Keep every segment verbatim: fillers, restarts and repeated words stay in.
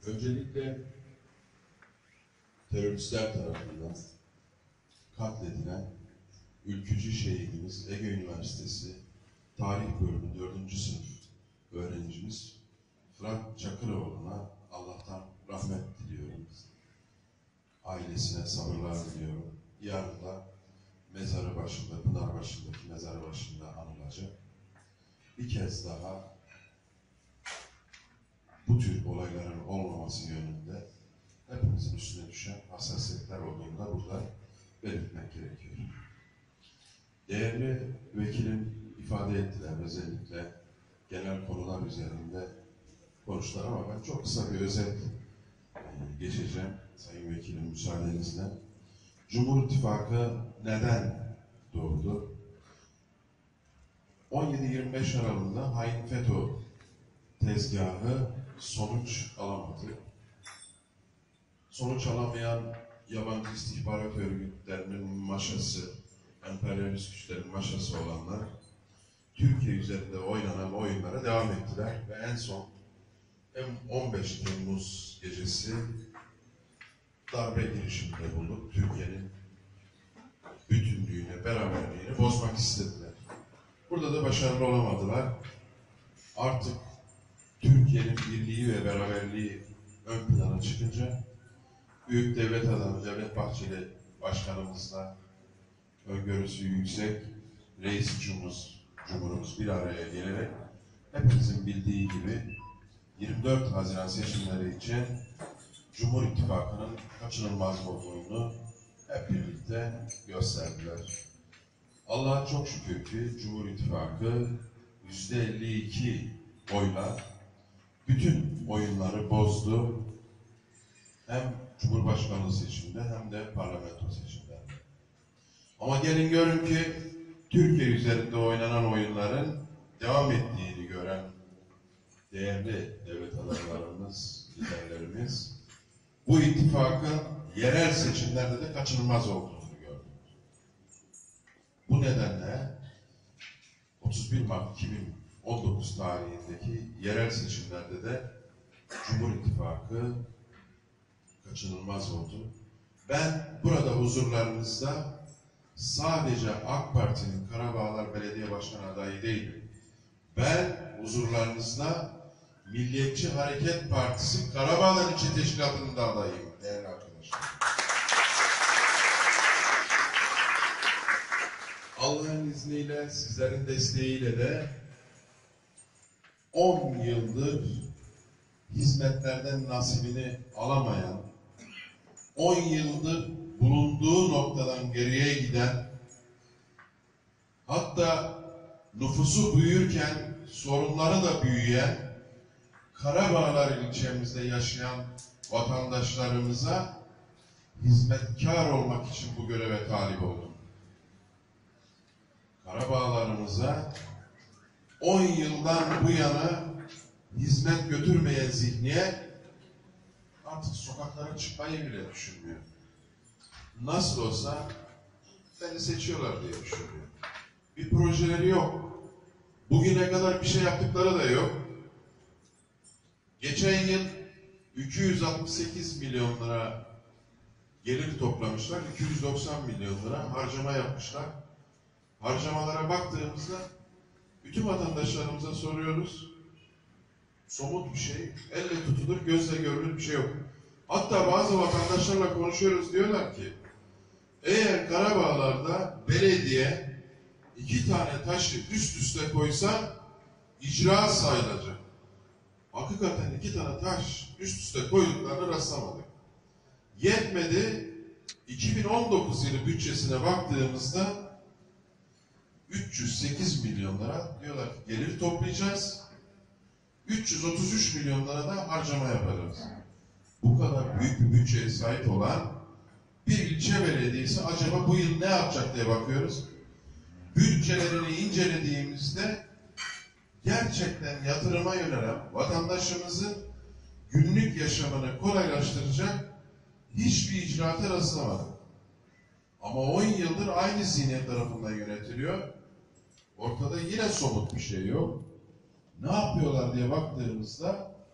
Öncelikle teröristler tarafından katledilen ülkücü şehidimiz Ege Üniversitesi Tarih Bölümü dördüncü sınıf öğrencimiz Fırat Çakıroğlu'na Allah'tan rahmet diliyorum. Ailesine sabırlar diliyorum. Yarın da mezarı başında, Pınar başındaki mezarı başında anılacak. Bir kez daha bu tür olayların olmaması yönünde hepimizin üstüne düşen hassasiyetler olduğunu da burada belirtmek gerekiyor. Değerli vekilim ifade ettiler, özellikle genel konular üzerinde konuştular ama ben çok kısa bir özet geçeceğim Sayın Vekilim müsaadenizle. Cumhur İttifakı neden doğdu? on yedi yirmi beş Aralık'ta hain FETÖ tezgahı sonuç alamadı. Sonuç alamayan yabancı istihbarat örgütlerinin maşası, emperyalist güçlerin maşası olanlar Türkiye üzerinde oynanan oyunlara devam ettiler ve en son on beş Temmuz gecesi darbe girişiminde bulunup Türkiye'nin bütünlüğüne, beraberliğini bozmak istediler. Burada da başarılı olamadılar. Artık Türkiye'nin birliği ve beraberliği ön plana çıkınca büyük devlet adamı Devlet Bahçeli Başkanımızla öngörüsü yüksek Reis Cumhurumuz, Cumhurumuz bir araya gelerek hepimizin bildiği gibi yirmi dört Haziran seçimleri için Cumhur İttifakı'nın kaçınılmaz olduğunu hep birlikte gösterdiler. Allah'a çok şükür ki Cumhur İttifakı yüzde elli iki oyla bütün oyunları bozdu. Hem Cumhurbaşkanlığı seçiminde hem de parlamento seçiminde. Ama gelin görün ki Türkiye üzerinde oynanan oyunların devam ettiğini gören değerli devlet adamlarımız, liderlerimiz bu ittifakın yerel seçimlerde de kaçınılmaz olduğunu gördük. Bu nedenle otuz bir Mart iki bin on dokuz tarihindeki yerel seçimlerde de Cumhur İttifakı kaçınılmaz oldu. Ben burada huzurlarınızda sadece AK Parti'nin Karabağlar Belediye Başkanı adayı değilim. Ben huzurlarınızda Milliyetçi Hareket Partisi Karabağlar İlçe Teşkilatı'nın da adayıyım değerli arkadaşlar. Allah'ın izniyle, sizlerin desteğiyle de on yıldır hizmetlerden nasibini alamayan, on yıldır bulunduğu noktadan geriye giden, hatta nüfusu büyürken sorunları da büyüyen Karabağlar ilçemizde yaşayan vatandaşlarımıza hizmetkar olmak için bu göreve talip oldum. Karabağlarımıza on yıldan bu yana hizmet götürmeyen zihniyet artık sokaklara çıkmayı bile düşünmüyor. Nasıl olsa beni seçiyorlar diye düşünüyor. Bir projeleri yok. Bugüne kadar bir şey yaptıkları da yok. Geçen yıl iki yüz altmış sekiz milyon lira gelir toplamışlar. iki yüz doksan milyon lira harcama yapmışlar. Harcamalara baktığımızda bütün vatandaşlarımıza soruyoruz. Somut bir şey, elle tutulur, gözle görülür bir şey yok. Hatta bazı vatandaşlarla konuşuyoruz, diyorlar ki eğer Karabağlar'da belediye iki tane taşı üst üste koysa icra sayılacak. Hakikaten iki tane taş üst üste koyduklarını rastlamadık. Yetmedi, iki bin on dokuz yılı bütçesine baktığımızda üç yüz sekiz milyon lira diyorlar ki gelir toplayacağız. üç yüz otuz üç milyon lira da harcama yapacağız. Bu kadar büyük bir bütçeye sahip olan bir ilçe belediyesi acaba bu yıl ne yapacak diye bakıyoruz. Bütçelerini incelediğimizde gerçekten yatırıma yönelen, vatandaşımızın günlük yaşamını kolaylaştıracak hiçbir icraata rastlamadık. Ama on yıldır aynı zihniyet tarafından yönetiliyor. Ortada yine somut bir şey yok. Ne yapıyorlar diye baktığımızda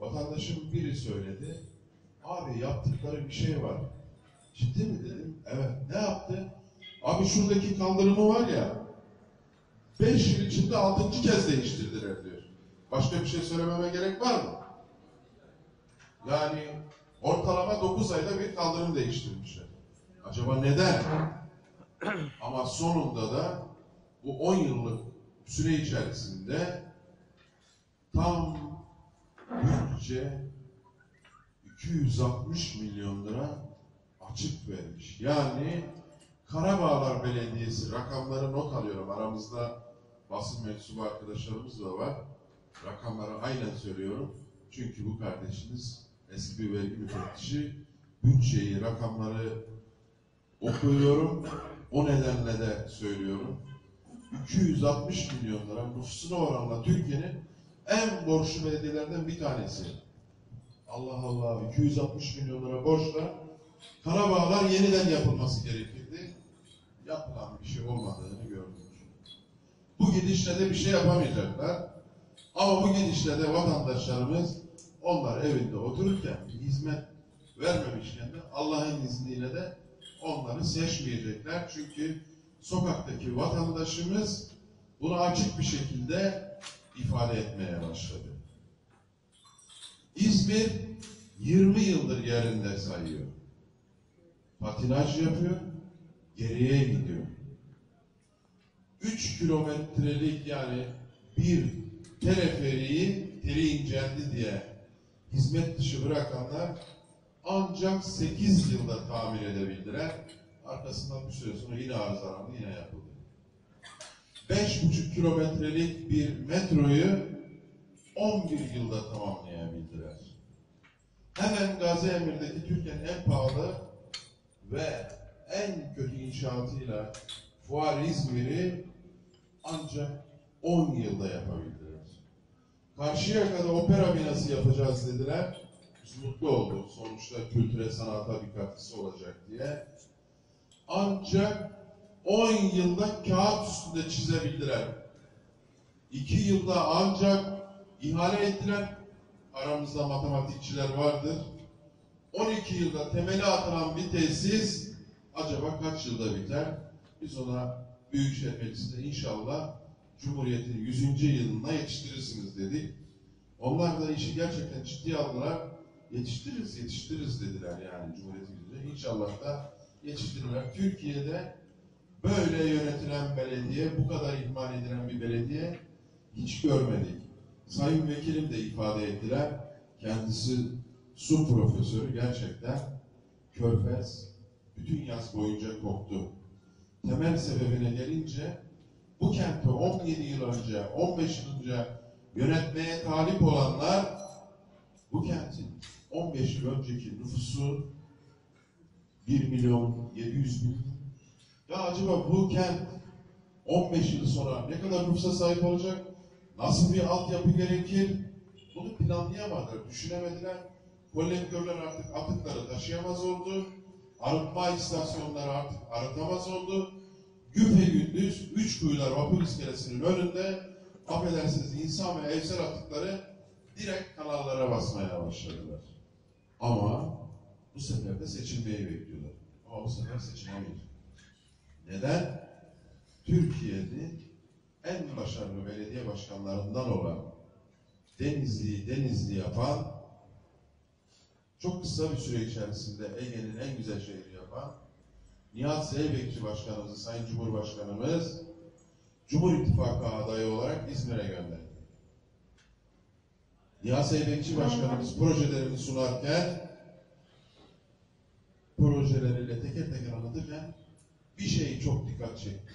Vatandaşın biri söyledi. Abi yaptıkları bir şey var. Ciddi mi dedim? Evet. Ne yaptı? Abi şuradaki kaldırımı var ya, beş yıl içinde altıncı kez değiştirdiler diyor. Başka bir şey söylememe gerek var mı? Yani ortalama dokuz ayda bir kaldırım değiştirmişler. Acaba neden? Ama sonunda da bu on yıllık süre içerisinde tam bütçe iki yüz altmış milyon lira açık vermiş. Yani Karabağlar Belediyesi, rakamları not alıyorum. Aramızda basın mensubu arkadaşlarımız da var. Rakamları aynen söylüyorum. Çünkü bu kardeşiniz eski bir vergi müfettişi. Bütçeyi, rakamları okuyorum. O nedenle de söylüyorum. iki yüz altmış milyon lira nüfusuna oranla Türkiye'nin en borçlu belediyelerden bir tanesi. Allah Allah, iki yüz altmış milyon lira borçla Karabağlar yeniden yapılması gerekirdi. Yapılan bir şey olmadığını gördük. Bu gidişle de bir şey yapamayacaklar. Ama bu gidişle de vatandaşlarımız onlar evinde otururken bir hizmet vermemişken de Allah'ın izniyle de onları seçmeyecekler. Çünkü sokaktaki vatandaşımız bunu açık bir şekilde ifade etmeye başladı. İzmir yirmi yıldır yerinde sayıyor. Patinaj yapıyor, geriye gidiyor. üç kilometrelik yani bir teleferiği teli inceldi diye hizmet dışı bırakanlar ancak sekiz yılda tamir edebildiler. Arkasından bir süre sonra yine arızalandı, yine yapıldı. beş buçuk kilometrelik bir metroyu on bir yılda tamamlayabildiler. Hemen Gaziemir'deki Türkiye'nin en pahalı ve en kötü inşaatıyla Fuar İzmir'i ancak on yılda yapabildiler. Karşıyaka'da opera binası yapacağız dediler. Biz mutlu olduk. Sonuçta kültüre, sanata bir katkısı olacak diye. Ancak on yılda kağıt üstünde çizebildiler. iki yılda ancak ihale ettiler. Aramızda matematikçiler vardır. on iki yılda temeli atılan bir tesis acaba kaç yılda biter? Biz ona Büyükşehir Meclisi'nde inşallah Cumhuriyet'in yüzüncü yılına yetiştirirsiniz dedik. Onlar da işi gerçekten ciddiye aldılar. Yetiştiririz, yetiştiririz dediler yani Cumhuriyet'in yüzüncü. İnşallah da yetiştirirler. Türkiye'de böyle yönetilen belediye, bu kadar ihmal edilen bir belediye hiç görmedik. Sayın Vekilim de ifade ettiler. Kendisi su profesörü, gerçekten Körfez bütün yaz boyunca koktu. Temel sebebine gelince bu kenti on yedi yıl önce, on beş yıl önce yönetmeye talip olanlar bu kentin on beş yıl önceki nüfusu bir milyon yedi yüz bin. Ya acaba bu kent on beş yıl sonra ne kadar nüfusa sahip olacak? Nasıl bir altyapı gerekir? Bunu planlayamadılar, düşünemediler. Kolektörler artık atıkları taşıyamaz oldu. Arıtma istasyonları artık arıtamaz oldu. Güpegündüz üç kuyular vapur iskelesinin önünde affedersiniz insan ve evsel atıkları direkt kanallara basmaya başladılar. Ama bu sefer de seçilmeyi bekliyorlar. Ama bu sefer seçilemeyecek. Neden? Türkiye'nin en başarılı belediye başkanlarından olan Denizli'yi Denizli yapan, çok kısa bir süre içerisinde Ege'nin en güzel şehri yapan Nihat Zeybekçi Başkanımızı, Sayın Cumhurbaşkanımız Cumhur İttifakı adayı olarak İzmir'e gönderdi. Nihat Zeybekçi Başkanımız projelerini sunarken, projeleriyle teker teker anlatırken bir şey çok dikkat çekti.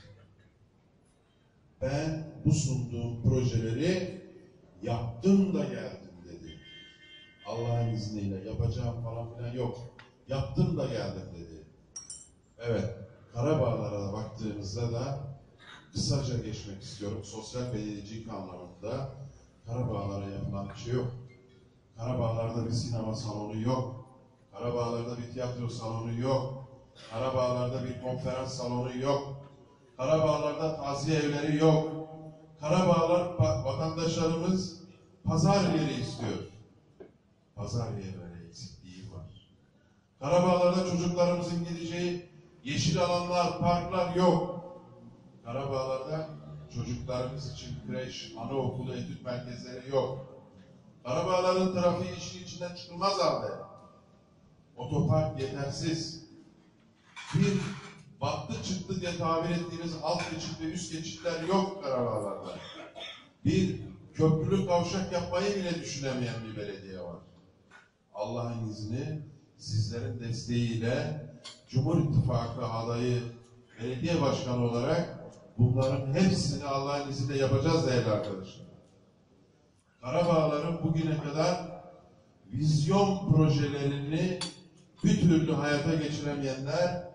Ben bu sunduğum projeleri yaptım da geldim dedi. Allah'ın izniyle yapacağım falan filan yok. Yaptım da geldim dedi. Evet, Karabağlar'a da baktığımızda da kısaca geçmek istiyorum. Sosyal belediyecilik anlamında Karabağlar'a yapılan bir şey yok. Karabağlar'da bir sinema salonu yok. Karabağlar'da bir tiyatro salonu yok. Karabağlar'da bir konferans salonu yok. Karabağlar'da taziye evleri yok. Karabağlar vatandaşlarımız pazar yeri istiyor. pazar yerleri eksikliği var. Karabağlar'da çocuklarımızın gideceği yeşil alanlar, parklar yok. Karabağlar'da çocuklarımız için kreş, anaokulu, etüt merkezleri yok. Karabağlar'ın trafiği işin içinden çıkılmaz halde. Otopark yetersiz. Bir battı çıktı diye tabir ettiğimiz alt geçit ve üst geçitler yok Karabağlar'da. Bir köprülü kavşak yapmayı bile düşünemeyen bir belediye var. Allah'ın izni sizlerin desteğiyle Cumhur İttifakı adayı belediye başkanı olarak bunların hepsini Allah'ın izniyle yapacağız değerli arkadaşlar. Karabağlar'ın bugüne kadar vizyon projelerini bir türlü hayata geçiremeyenler,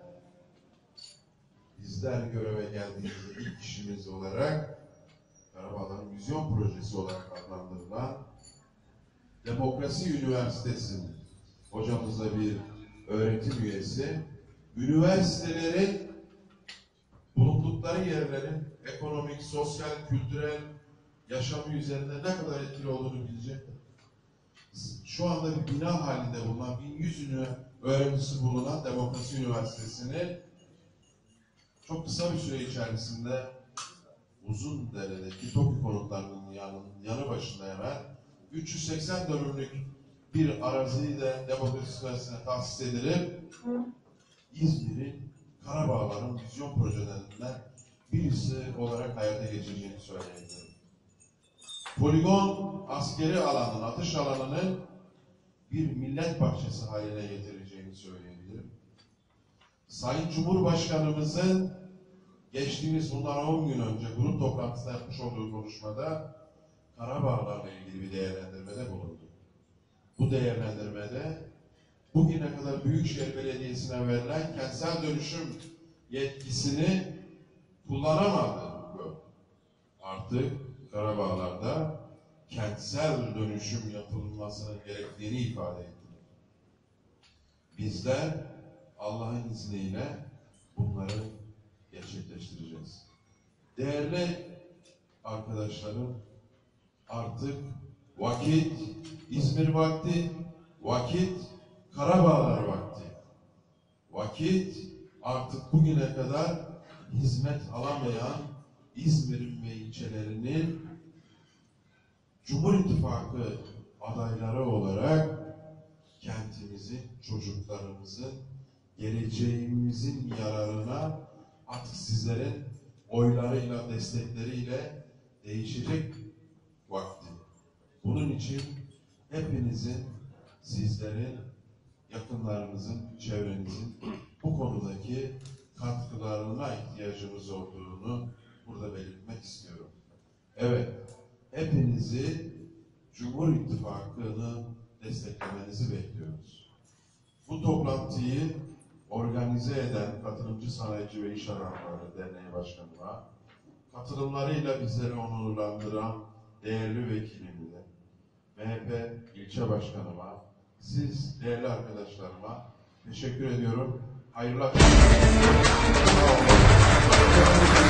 bizler göreve geldiğimizde ilk işimiz olarak Karabağlar'ın vizyon projesi olarak adlandırılan Demokrasi Üniversitesi'nin hocamız da bir öğretim üyesi, üniversitelerin bulundukları yerlerin ekonomik, sosyal, kültürel yaşamı üzerinde ne kadar etkili olduğunu bilecekler. Şu anda bir bina halinde bulunan bin yüz öğrencisi bulunan Demokrasi Üniversitesi'ni çok kısa bir süre içerisinde Uzundere'deki TOKİ konutlarının yanı, yanı başında hemen üç yüz seksen dönümlük bir araziyi de Demokrasi Üniversitesi'ne tahsis edilip İzmir'in Karabağlar'ın vizyon projelerinden birisi olarak hayata geçeceğini söyleyebilirim. Poligon askeri alanın, atış alanının bir millet bahçesi haline getireceğini söyleyebilirim. Sayın Cumhurbaşkanımızın geçtiğimiz bundan on gün önce grup toplantısında yapmış olduğu konuşmada Karabağlar'la ilgili bir değerlendirmede bulundu. Bu değerlendirmede bugüne kadar Büyükşehir Belediyesi'ne verilen kentsel dönüşüm yetkisini kullanamadı. Artık Karabağlar'da kentsel dönüşüm yapılmasının gerektiğini ifade etti. Bizler Allah'ın izniyle bunları gerçekleştireceğiz. Değerli arkadaşlarım, artık vakit İzmir vakti, vakit Karabağlar vakti. Vakit artık bugüne kadar hizmet alamayan İzmir'in ve ilçelerinin Cumhur İttifakı adayları olarak kentimizin, çocuklarımızın, geleceğimizin yararına artık sizlerin oylarıyla, destekleriyle değişecek vakti. Bunun için hepinizin, sizlerin, yakınlarınızın, çevrenizin bu konudaki katkılarına ihtiyacımız olduğunu burada belirtmek istiyorum. Evet, hepinizi Cumhur İttifakı'nı desteklemenizi bekliyoruz. Bu toplantıyı organize eden Katılımcı Sanayici ve İş Adamları Derneği Başkanı'na, katılımlarıyla bizleri onurlandıran değerli vekilimle, M H P ilçe başkanıma, siz değerli arkadaşlarıma teşekkür ediyorum. Hayırlı akşamlar.